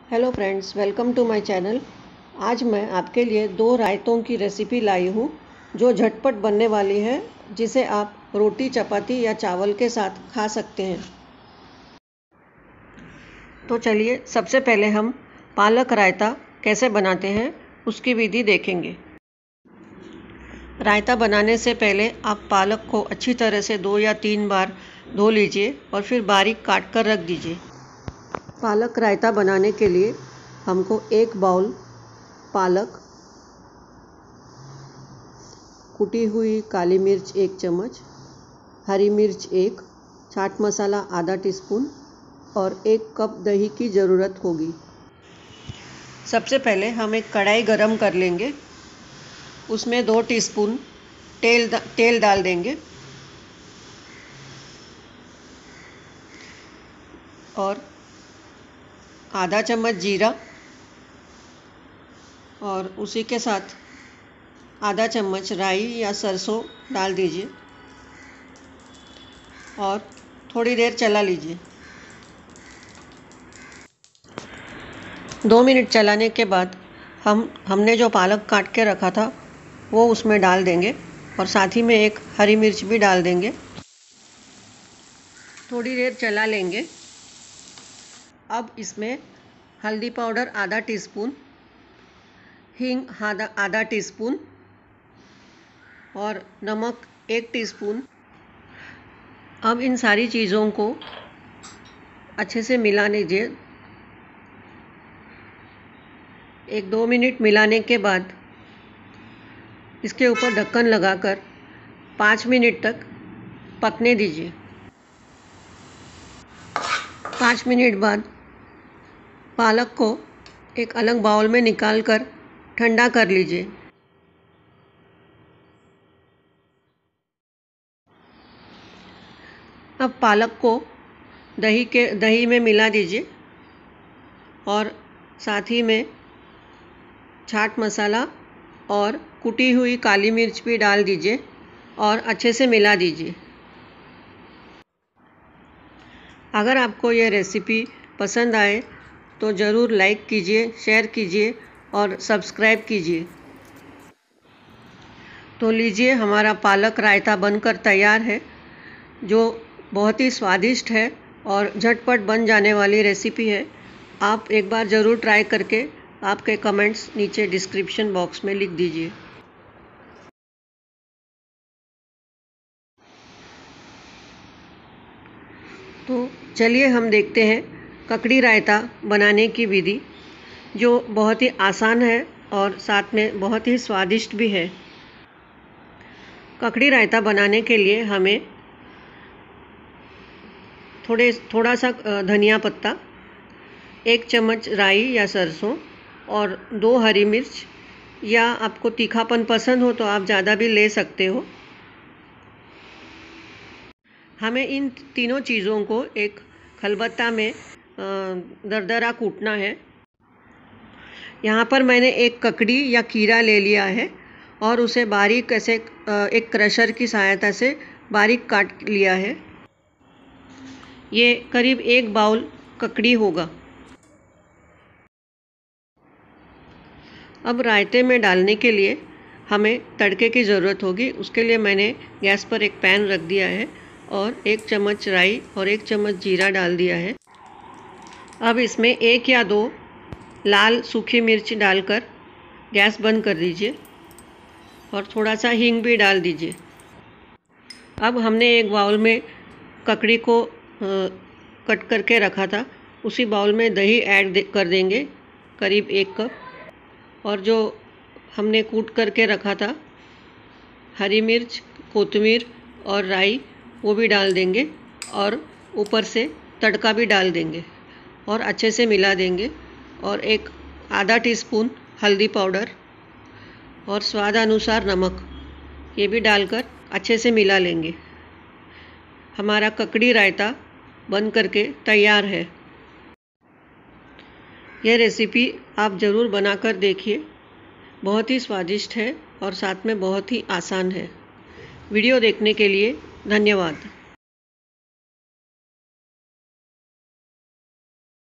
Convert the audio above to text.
Hello friends, welcome to my channel. आज मैं आपके लिए 2 रायतों की रेसिपी लाई हूँ जो झटपट बनने वाली है, जिसे आप रोटी, चपाती या चावल के साथ खा सकते हैं। तो चलिए सबसे पहले हम पालक रायता कैसे बनाते हैं उसकी विधि देखेंगे। रायता बनाने से पहले आप पालक को अच्छी तरह से 2 या 3 बार धो लीजिए और फिर बारीक काट कर रख दीजिए। पालक रायता बनाने के लिए हमको 1 बाउल पालक, कुटी हुई काली मिर्च 1 चम्मच, हरी मिर्च 1, चाट मसाला आधा टीस्पून और 1 कप दही की ज़रूरत होगी। सबसे पहले हम एक कढ़ाई गरम कर लेंगे। उसमें 2 टीस्पून तेल डाल देंगे और आधा चम्मच जीरा और उसी के साथ आधा चम्मच राई या सरसों डाल दीजिए और थोड़ी देर चला लीजिए। 2 मिनट चलाने के बाद हमने जो पालक काट के रखा था वो उसमें डाल देंगे और साथ ही में 1 हरी मिर्च भी डाल देंगे। थोड़ी देर चला लेंगे। अब इसमें हल्दी पाउडर आधा टीस्पून, हींग आधा टीस्पून और नमक 1 टीस्पून। अब इन सारी चीज़ों को अच्छे से मिला लीजिए। 1-2 मिनट मिलाने के बाद इसके ऊपर ढक्कन लगाकर 5 मिनट तक पकने दीजिए। 5 मिनट बाद पालक को एक अलग बाउल में निकाल कर ठंडा कर लीजिए। अब पालक को दही में मिला दीजिए और साथ ही में चाट मसाला और कुटी हुई काली मिर्च भी डाल दीजिए और अच्छे से मिला दीजिए। अगर आपको यह रेसिपी पसंद आए तो ज़रूर लाइक कीजिए, शेयर कीजिए और सब्सक्राइब कीजिए। तो लीजिए, हमारा पालक रायता बनकर तैयार है, जो बहुत ही स्वादिष्ट है और झटपट बन जाने वाली रेसिपी है। आप एक बार ज़रूर ट्राई करके आपके कमेंट्स नीचे डिस्क्रिप्शन बॉक्स में लिख दीजिए। तो चलिए हम देखते हैं ककड़ी रायता बनाने की विधि, जो बहुत ही आसान है और साथ में बहुत ही स्वादिष्ट भी है। ककड़ी रायता बनाने के लिए हमें थोड़ा सा धनिया पत्ता, 1 चम्मच राई या सरसों और 2 हरी मिर्च, या आपको तीखापन पसंद हो तो आप ज़्यादा भी ले सकते हो। हमें इन तीनों चीज़ों को एक खलबत्ता में दरदरा कूटना है। यहाँ पर मैंने एक ककड़ी या खीरा ले लिया है और उसे बारीक ऐसे एक क्रशर की सहायता से बारीक काट लिया है। ये करीब 1 बाउल ककड़ी होगा। अब रायते में डालने के लिए हमें तड़के की ज़रूरत होगी। उसके लिए मैंने गैस पर एक पैन रख दिया है और 1 चम्मच राई और 1 चम्मच जीरा डाल दिया है। अब इसमें 1 या 2 लाल सूखी मिर्च डालकर गैस बंद कर दीजिए और थोड़ा सा हींग भी डाल दीजिए। अब हमने एक बाउल में ककड़ी को कट करके रखा था, उसी बाउल में दही ऐड कर देंगे, करीब 1 कप, और जो हमने कूट करके रखा था हरी मिर्च, कोतमीर और राई, वो भी डाल देंगे और ऊपर से तड़का भी डाल देंगे और अच्छे से मिला देंगे। और एक आधा टीस्पून हल्दी पाउडर और स्वादानुसार नमक, ये भी डालकर अच्छे से मिला लेंगे। हमारा ककड़ी रायता बन करके तैयार है। यह रेसिपी आप ज़रूर बनाकर देखिए, बहुत ही स्वादिष्ट है और साथ में बहुत ही आसान है। वीडियो देखने के लिए धन्यवाद।